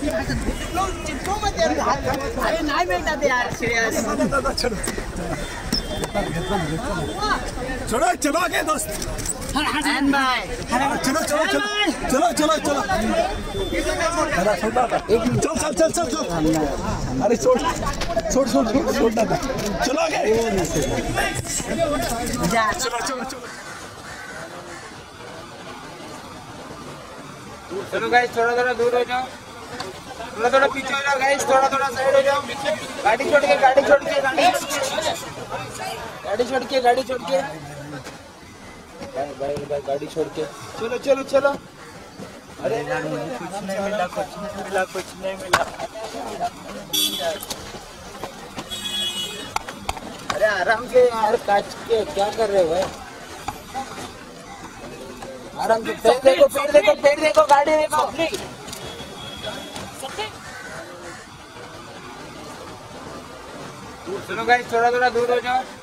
चिपको मत यार, अरे नहीं बेटा दे यार, सीरियस। चलो चलो आगे दोस्त। अयन भाई चलो चलो चलो चलो चलो चलो चल चल चल चल। अरे छोड़ छोड़ छोड़ छोड़ना था। चलो आगे। चलो चलो चलो। चलो गाइस, थोड़ा थोड़ा दूर हो जाओ, थोड़ा थोड़ा पीछे हो जाओ गाइस, थोड़ा थोड़ा साइड हो जाओ। गाड़ी छोड़ के गाड़ी छोड़ के गाड़ी छोड़ के गाड़ी छोड़ के भाई गाड़ी छोड़ के चलो चलो चलो। अरे कुछ नहीं मिला, कुछ नहीं मिला, कुछ नहीं मिला। अरे आराम से यार, काट के क्या कर रहे हो भाई? आराम से। पेड़ देखो, पेड़ देखो, पेड़ देखो, गाड़ी देखो। चलो गाइस, थोड़ा थोड़ा दूर हो जाओ।